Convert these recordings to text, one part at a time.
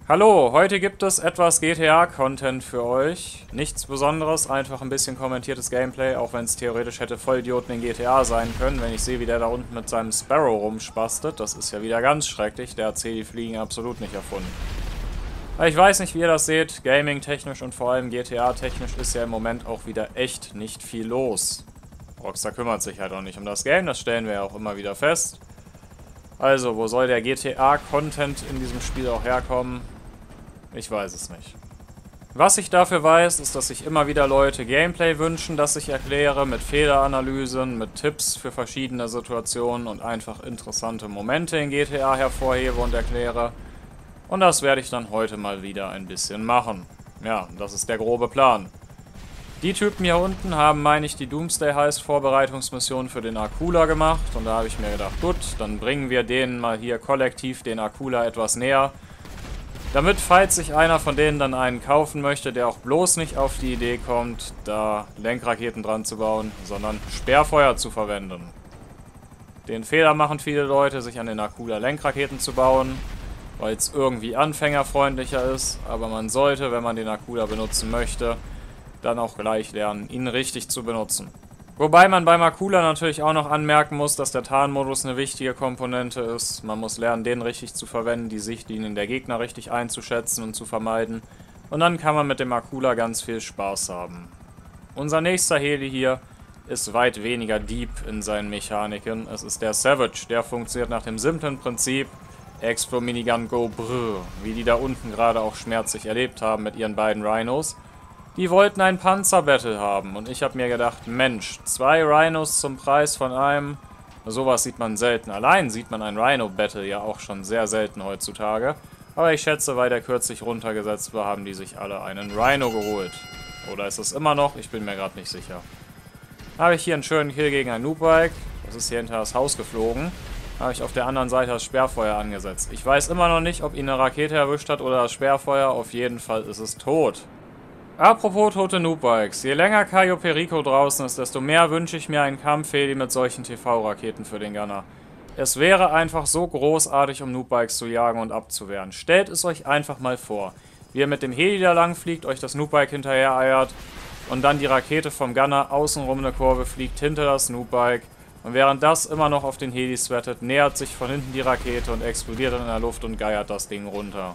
Hallo, heute gibt es etwas GTA-Content für euch. Nichts Besonderes, einfach ein bisschen kommentiertes Gameplay, auch wenn es theoretisch hätte Vollidioten in GTA sein können, wenn ich sehe, wie der da unten mit seinem Sparrow rumspastet. Das ist ja wieder ganz schrecklich, der hat Fliegen absolut nicht erfunden. Aber ich weiß nicht, wie ihr das seht, gaming-technisch und vor allem GTA-technisch ist ja im Moment auch wieder echt nicht viel los. Rockstar kümmert sich halt auch nicht um das Game, das stellen wir ja auch immer wieder fest. Also, wo soll der GTA-Content in diesem Spiel auch herkommen? Ich weiß es nicht. Was ich dafür weiß, ist, dass sich immer wieder Leute Gameplay wünschen, das ich erkläre, mit Fehleranalysen, mit Tipps für verschiedene Situationen und einfach interessante Momente in GTA hervorhebe und erkläre. Und das werde ich dann heute mal wieder ein bisschen machen. Ja, das ist der grobe Plan. Die Typen hier unten haben, meine ich, die Doomsday heißt Vorbereitungsmission für den Akula gemacht. Und da habe ich mir gedacht, gut, dann bringen wir denen mal hier kollektiv den Akula etwas näher. Damit, falls sich einer von denen dann einen kaufen möchte, der auch bloß nicht auf die Idee kommt, da Lenkraketen dran zu bauen, sondern Sperrfeuer zu verwenden. Den Fehler machen viele Leute, sich an den Akula Lenkraketen zu bauen, weil es irgendwie anfängerfreundlicher ist, aber man sollte, wenn man den Akula benutzen möchte, dann auch gleich lernen, ihn richtig zu benutzen. Wobei man beim Akula natürlich auch noch anmerken muss, dass der Tarnmodus eine wichtige Komponente ist. Man muss lernen, den richtig zu verwenden, die Sichtlinien der Gegner richtig einzuschätzen und zu vermeiden. Und dann kann man mit dem Akula ganz viel Spaß haben. Unser nächster Heli hier ist weit weniger deep in seinen Mechaniken. Es ist der Savage, der funktioniert nach dem simplen Prinzip Explo Minigun Go Brrr, wie die da unten gerade auch schmerzlich erlebt haben mit ihren beiden Rhinos. Die wollten ein Panzer-Battle haben und ich habe mir gedacht, Mensch, 2 Rhinos zum Preis von einem, sowas sieht man selten. Allein sieht man ein Rhino-Battle ja auch schon sehr selten heutzutage. Aber ich schätze, weil der kürzlich runtergesetzt war, haben die sich alle einen Rhino geholt. Oder ist es immer noch? Ich bin mir gerade nicht sicher. Habe ich hier einen schönen Kill gegen ein Noobbike. Das ist hier hinter das Haus geflogen. Habe ich auf der anderen Seite das Sperrfeuer angesetzt. Ich weiß immer noch nicht, ob ihn eine Rakete erwischt hat oder das Sperrfeuer. Auf jeden Fall ist es tot. Apropos tote Noobbikes, je länger Cayo Perico draußen ist, desto mehr wünsche ich mir einen Kampfheli mit solchen TV-Raketen für den Gunner. Es wäre einfach so großartig, um Noobbikes zu jagen und abzuwehren. Stellt es euch einfach mal vor, wie ihr mit dem Heli da lang fliegt, euch das Noobbike hinterher eiert und dann die Rakete vom Gunner außenrum eine Kurve fliegt hinter das Noobbike und während das immer noch auf den Heli sweatet, nähert sich von hinten die Rakete und explodiert in der Luft und geiert das Ding runter.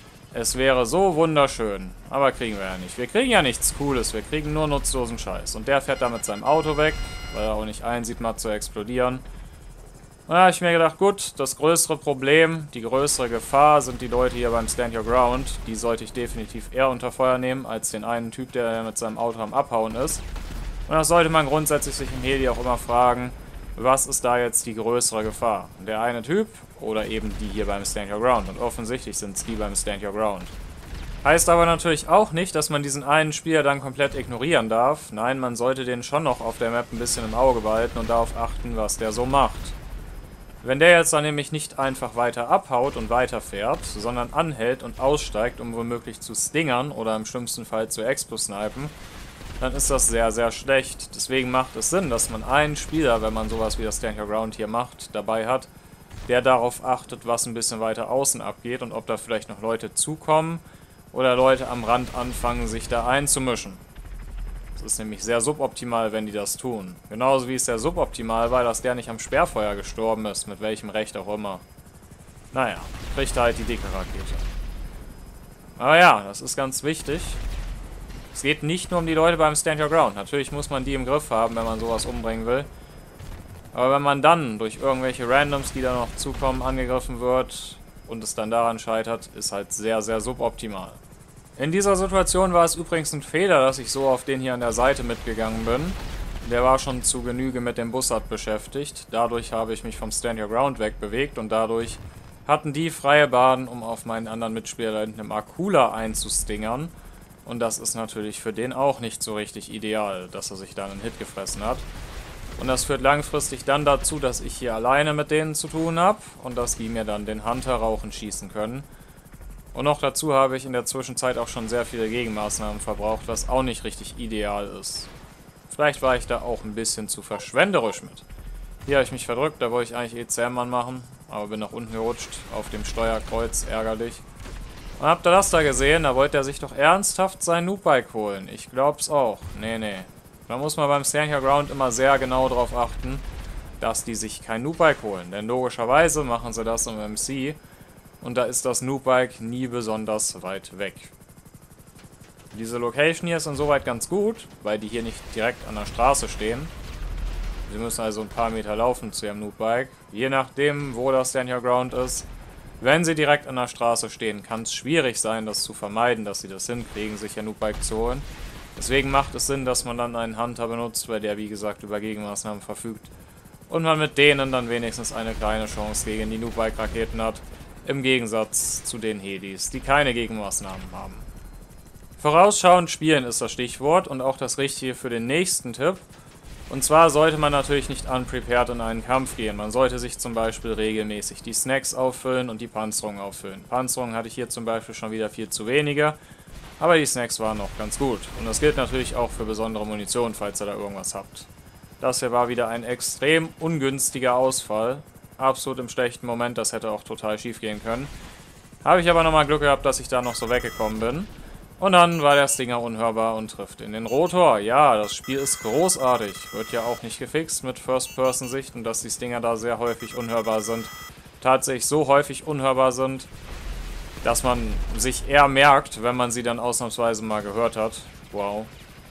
Es wäre so wunderschön, aber kriegen wir ja nicht. Wir kriegen ja nichts Cooles, wir kriegen nur nutzlosen Scheiß. Und der fährt da mit seinem Auto weg, weil er auch nicht einsieht, mal zu explodieren. Und da habe ich mir gedacht, gut, das größere Problem, die größere Gefahr sind die Leute hier beim Stand Your Ground. Die sollte ich definitiv eher unter Feuer nehmen, als den einen Typ, der mit seinem Auto am Abhauen ist. Und das sollte man grundsätzlich sich im Heli auch immer fragen, was ist da jetzt die größere Gefahr? Der eine Typ oder eben die hier beim Stand Your Ground? Und offensichtlich sind es die beim Stand Your Ground. Heißt aber natürlich auch nicht, dass man diesen einen Spieler dann komplett ignorieren darf. Nein, man sollte den schon noch auf der Map ein bisschen im Auge behalten und darauf achten, was der so macht. Wenn der jetzt dann nämlich nicht einfach weiter abhaut und weiterfährt, sondern anhält und aussteigt, um womöglich zu stingern oder im schlimmsten Fall zu Explo-snipen, dann ist das sehr, sehr schlecht. Deswegen macht es Sinn, dass man einen Spieler, wenn man sowas wie das Stand Your Ground hier macht, dabei hat, der darauf achtet, was ein bisschen weiter außen abgeht und ob da vielleicht noch Leute zukommen oder Leute am Rand anfangen, sich da einzumischen. Es ist nämlich sehr suboptimal, wenn die das tun. Genauso wie es sehr suboptimal war, dass der nicht am Sperrfeuer gestorben ist, mit welchem Recht auch immer. Naja, kriegt halt die dicke Rakete. Aber ja, das ist ganz wichtig. Es geht nicht nur um die Leute beim Stand Your Ground. Natürlich muss man die im Griff haben, wenn man sowas umbringen will. Aber wenn man dann durch irgendwelche Randoms, die da noch zukommen, angegriffen wird und es dann daran scheitert, ist halt sehr, sehr suboptimal. In dieser Situation war es übrigens ein Fehler, dass ich so auf den hier an der Seite mitgegangen bin. Der war schon zu Genüge mit dem Bussard beschäftigt. Dadurch habe ich mich vom Stand Your Ground wegbewegt und dadurch hatten die freie Bahn, um auf meinen anderen Mitspieler da hinten im Akula einzustingern. Und das ist natürlich für den auch nicht so richtig ideal, dass er sich dann einen Hit gefressen hat. Und das führt langfristig dann dazu, dass ich hier alleine mit denen zu tun habe und dass die mir dann den Hunter rauchen schießen können. Und noch dazu habe ich in der Zwischenzeit auch schon sehr viele Gegenmaßnahmen verbraucht, was auch nicht richtig ideal ist. Vielleicht war ich da auch ein bisschen zu verschwenderisch mit. Hier habe ich mich verdrückt, da wollte ich eigentlich ECM anmachen, aber bin nach unten gerutscht, auf dem Steuerkreuz, ärgerlich. Und habt ihr das da gesehen? Da wollte er sich doch ernsthaft sein Noobbike holen. Ich glaub's auch. Nee, nee. Da muss man beim Stand Your Ground immer sehr genau drauf achten, dass die sich kein Noobbike holen. Denn logischerweise machen sie das im MC. Und da ist das Noobbike nie besonders weit weg. Diese Location hier ist insoweit ganz gut, weil die hier nicht direkt an der Straße stehen. Sie müssen also ein paar Meter laufen zu ihrem Noobbike. Je nachdem, wo das Stand Your Ground ist. Wenn sie direkt an der Straße stehen, kann es schwierig sein, das zu vermeiden, dass sie das hinkriegen, sich ein Noobbike zu holen. Deswegen macht es Sinn, dass man dann einen Hunter benutzt, weil der, wie gesagt, über Gegenmaßnahmen verfügt. Und man mit denen dann wenigstens eine kleine Chance gegen die Noobbike-Raketen hat. Im Gegensatz zu den Hedis, die keine Gegenmaßnahmen haben. Vorausschauend spielen ist das Stichwort und auch das Richtige für den nächsten Tipp. Und zwar sollte man natürlich nicht unprepared in einen Kampf gehen. Man sollte sich zum Beispiel regelmäßig die Snacks auffüllen und die Panzerung auffüllen. Panzerung hatte ich hier zum Beispiel schon wieder viel zu wenige, aber die Snacks waren noch ganz gut. Und das gilt natürlich auch für besondere Munition, falls ihr da irgendwas habt. Das hier war wieder ein extrem ungünstiger Ausfall. Absolut im schlechten Moment, das hätte auch total schief gehen können. Habe ich aber nochmal Glück gehabt, dass ich da noch so weggekommen bin. Und dann war der Stinger unhörbar und trifft in den Rotor. Ja, das Spiel ist großartig. Wird ja auch nicht gefixt mit First-Person-Sicht und dass die Stinger da sehr häufig unhörbar sind. Tatsächlich so häufig unhörbar sind, dass man sich eher merkt, wenn man sie dann ausnahmsweise mal gehört hat. Wow.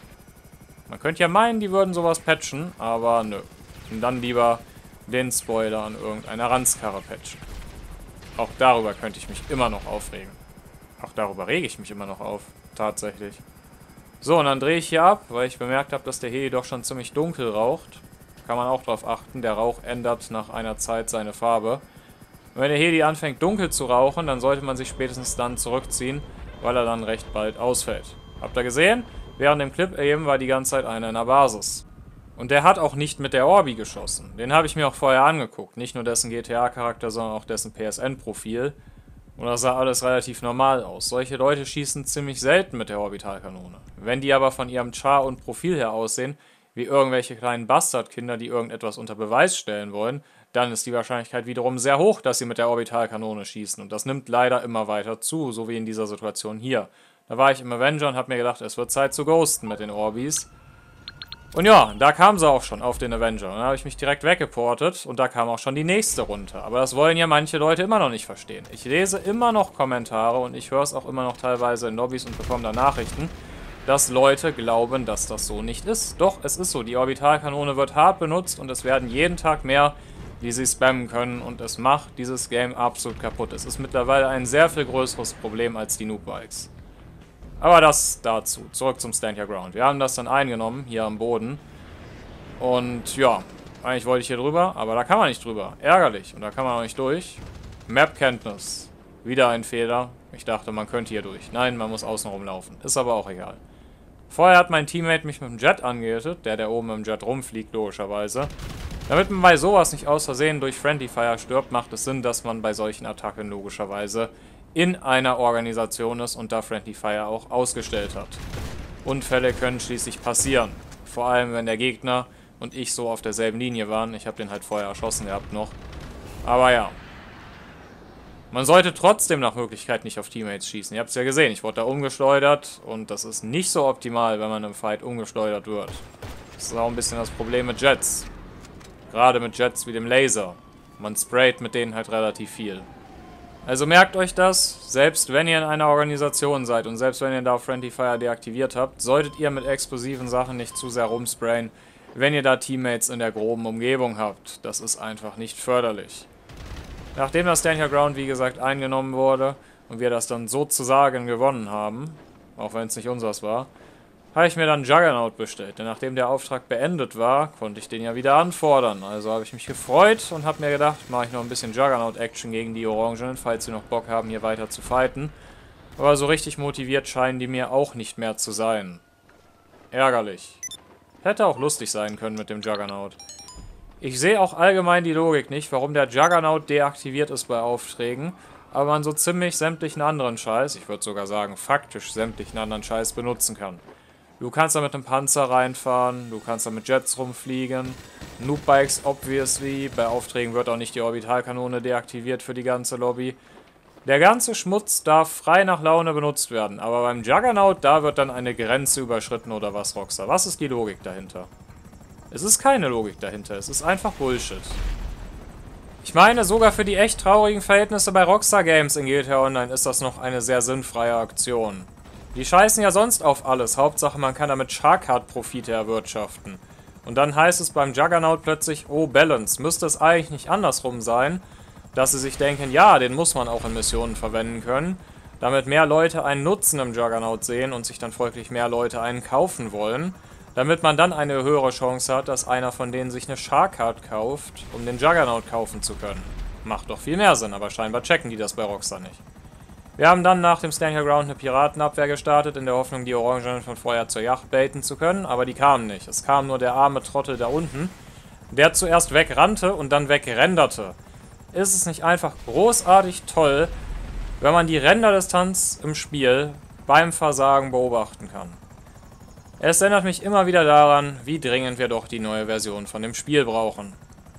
Man könnte ja meinen, die würden sowas patchen, aber nö. Und dann lieber den Spoiler an irgendeiner Ranzkarre patchen. Auch darüber könnte ich mich immer noch aufregen. Auch darüber rege ich mich immer noch auf. Tatsächlich. So, und dann drehe ich hier ab, weil ich bemerkt habe, dass der Heli doch schon ziemlich dunkel raucht. Kann man auch drauf achten. Der Rauch ändert nach einer Zeit seine Farbe. Und wenn der Heli anfängt dunkel zu rauchen, dann sollte man sich spätestens dann zurückziehen, weil er dann recht bald ausfällt. Habt ihr gesehen? Während dem Clip eben war die ganze Zeit einer in der Basis. Und der hat auch nicht mit der Orbi geschossen. Den habe ich mir auch vorher angeguckt. Nicht nur dessen GTA-Charakter, sondern auch dessen PSN-Profil. Und das sah alles relativ normal aus. Solche Leute schießen ziemlich selten mit der Orbitalkanone. Wenn die aber von ihrem Char und Profil her aussehen, wie irgendwelche kleinen Bastardkinder, die irgendetwas unter Beweis stellen wollen, dann ist die Wahrscheinlichkeit wiederum sehr hoch, dass sie mit der Orbitalkanone schießen. Und das nimmt leider immer weiter zu, so wie in dieser Situation hier. Da war ich im Avenger und habe mir gedacht, es wird Zeit zu ghosten mit den Orbis. Und ja, da kam sie auch schon auf den Avenger. Dann habe ich mich direkt weggeportet und da kam auch schon die nächste runter. Aber das wollen ja manche Leute immer noch nicht verstehen. Ich lese immer noch Kommentare und ich höre es auch immer noch teilweise in Lobbys und bekomme da Nachrichten, dass Leute glauben, dass das so nicht ist. Doch, es ist so. Die Orbitalkanone wird hart benutzt und es werden jeden Tag mehr, die sie spammen können. Und es macht dieses Game absolut kaputt. Es ist mittlerweile ein sehr viel größeres Problem als die Noobbikes. Aber das dazu. Zurück zum Stand Your Ground. Wir haben das dann eingenommen, hier am Boden. Und ja, eigentlich wollte ich hier drüber, aber da kann man nicht drüber. Ärgerlich. Und da kann man auch nicht durch. Map-Kenntnis. Wieder ein Fehler. Ich dachte, man könnte hier durch. Nein, man muss außen rumlaufen. Ist aber auch egal. Vorher hat mein Teammate mich mit dem Jet angehittet. Der oben im Jet rumfliegt, logischerweise. Damit man bei sowas nicht aus Versehen durch Friendly Fire stirbt, macht es Sinn, dass man bei solchen Attacken logischerweise in einer Organisation ist und da Friendly Fire auch ausgestellt hat. Unfälle können schließlich passieren. Vor allem, wenn der Gegner und ich so auf derselben Linie waren. Ich habe den halt vorher erschossen gehabt noch. Aber ja. Man sollte trotzdem nach Möglichkeit nicht auf Teammates schießen. Ihr habt es ja gesehen, ich wurde da umgeschleudert und das ist nicht so optimal, wenn man im Fight umgeschleudert wird. Das ist auch ein bisschen das Problem mit Jets. Gerade mit Jets wie dem Laser. Man sprayt mit denen halt relativ viel. Also merkt euch das, selbst wenn ihr in einer Organisation seid und selbst wenn ihr da Friendly Fire deaktiviert habt, solltet ihr mit explosiven Sachen nicht zu sehr rumsprayen, wenn ihr da Teammates in der groben Umgebung habt. Das ist einfach nicht förderlich. Nachdem das Stand Your Ground, wie gesagt, eingenommen wurde und wir das dann sozusagen gewonnen haben, auch wenn es nicht unseres war, habe ich mir dann Juggernaut bestellt. Denn nachdem der Auftrag beendet war, konnte ich den ja wieder anfordern. Also habe ich mich gefreut und habe mir gedacht, mache ich noch ein bisschen Juggernaut-Action gegen die Orangenen, falls sie noch Bock haben, hier weiter zu fighten. Aber so richtig motiviert scheinen die mir auch nicht mehr zu sein. Ärgerlich. Hätte auch lustig sein können mit dem Juggernaut. Ich sehe auch allgemein die Logik nicht, warum der Juggernaut deaktiviert ist bei Aufträgen, aber man so ziemlich sämtlichen anderen Scheiß, ich würde sogar sagen faktisch sämtlichen anderen Scheiß benutzen kann. Du kannst da mit einem Panzer reinfahren, du kannst da mit Jets rumfliegen, Noobbikes obviously, bei Aufträgen wird auch nicht die Orbitalkanone deaktiviert für die ganze Lobby. Der ganze Schmutz darf frei nach Laune benutzt werden, aber beim Juggernaut, da wird dann eine Grenze überschritten oder was, Rockstar? Was ist die Logik dahinter? Es ist keine Logik dahinter, es ist einfach Bullshit. Ich meine, sogar für die echt traurigen Verhältnisse bei Rockstar Games in GTA Online ist das noch eine sehr sinnfreie Aktion. Die scheißen ja sonst auf alles, Hauptsache man kann damit Sharkcard-Profite erwirtschaften. Und dann heißt es beim Juggernaut plötzlich, oh Balance, müsste es eigentlich nicht andersrum sein, dass sie sich denken, ja, den muss man auch in Missionen verwenden können, damit mehr Leute einen Nutzen im Juggernaut sehen und sich dann folglich mehr Leute einen kaufen wollen, damit man dann eine höhere Chance hat, dass einer von denen sich eine Sharkcard kauft, um den Juggernaut kaufen zu können. Macht doch viel mehr Sinn, aber scheinbar checken die das bei Rockstar nicht. Wir haben dann nach dem Stand Your Ground eine Piratenabwehr gestartet, in der Hoffnung, die Orangenen von vorher zur Yacht baiten zu können, aber die kamen nicht. Es kam nur der arme Trottel da unten, der zuerst wegrannte und dann wegrenderte. Ist es nicht einfach großartig toll, wenn man die Renderdistanz im Spiel beim Versagen beobachten kann? Es erinnert mich immer wieder daran, wie dringend wir doch die neue Version von dem Spiel brauchen.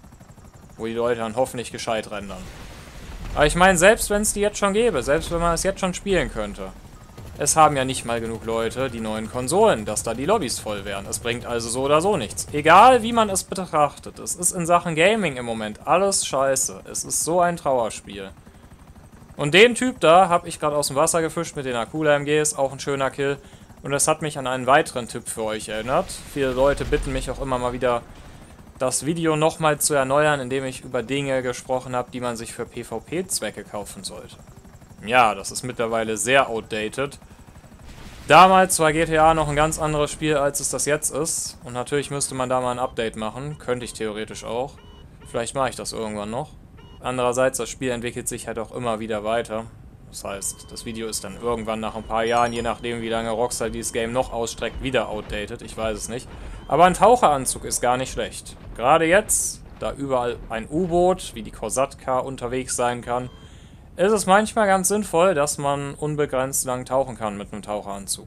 Wo die Leute dann hoffentlich gescheit rendern. Aber ich meine, selbst wenn es die jetzt schon gäbe, selbst wenn man es jetzt schon spielen könnte, es haben ja nicht mal genug Leute die neuen Konsolen, dass da die Lobbys voll wären. Es bringt also so oder so nichts. Egal wie man es betrachtet, es ist in Sachen Gaming im Moment alles scheiße. Es ist so ein Trauerspiel. Und den Typ da habe ich gerade aus dem Wasser gefischt mit den Akula MGs, auch ein schöner Kill. Und das hat mich an einen weiteren Tipp für euch erinnert. Viele Leute bitten mich auch immer mal wieder, das Video nochmal zu erneuern, indem ich über Dinge gesprochen habe, die man sich für PvP-Zwecke kaufen sollte. Ja, das ist mittlerweile sehr outdated. Damals war GTA noch ein ganz anderes Spiel, als es das jetzt ist. Und natürlich müsste man da mal ein Update machen. Könnte ich theoretisch auch. Vielleicht mache ich das irgendwann noch. Andererseits, das Spiel entwickelt sich halt auch immer wieder weiter. Das heißt, das Video ist dann irgendwann nach ein paar Jahren, je nachdem wie lange Rockstar dieses Game noch ausstreckt, wieder outdated. Ich weiß es nicht. Aber ein Taucheranzug ist gar nicht schlecht. Gerade jetzt, da überall ein U-Boot wie die Kosatka unterwegs sein kann, ist es manchmal ganz sinnvoll, dass man unbegrenzt lang tauchen kann mit einem Taucheranzug.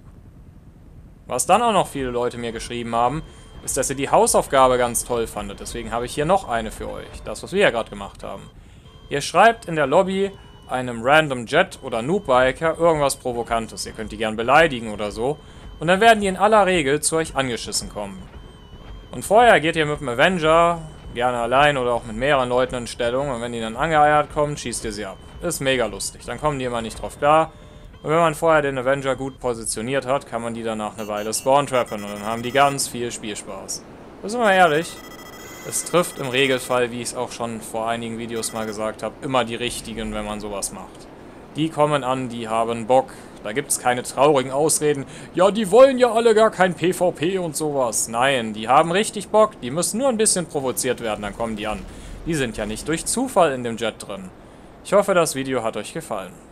Was dann auch noch viele Leute mir geschrieben haben, ist, dass ihr die Hausaufgabe ganz toll fandet. Deswegen habe ich hier noch eine für euch. Das, was wir ja gerade gemacht haben. Ihr schreibt in der Lobby einem Random Jet oder Noobbiker irgendwas Provokantes. Ihr könnt die gern beleidigen oder so. Und dann werden die in aller Regel zu euch angeschissen kommen. Und vorher geht ihr mit dem Avenger, gerne allein oder auch mit mehreren Leuten in Stellung. Und wenn die dann angeeiert kommen, schießt ihr sie ab. Ist mega lustig. Dann kommen die immer nicht drauf klar. Und wenn man vorher den Avenger gut positioniert hat, kann man die danach eine Weile spawn-trappen. Und dann haben die ganz viel Spielspaß. Da sind wir ehrlich. Es trifft im Regelfall, wie ich es auch schon vor einigen Videos mal gesagt habe, immer die Richtigen, wenn man sowas macht. Die kommen an, die haben Bock. Da gibt es keine traurigen Ausreden. Ja, die wollen ja alle gar kein PvP und sowas. Nein, die haben richtig Bock. Die müssen nur ein bisschen provoziert werden, dann kommen die an. Die sind ja nicht durch Zufall in dem Jet drin. Ich hoffe, das Video hat euch gefallen.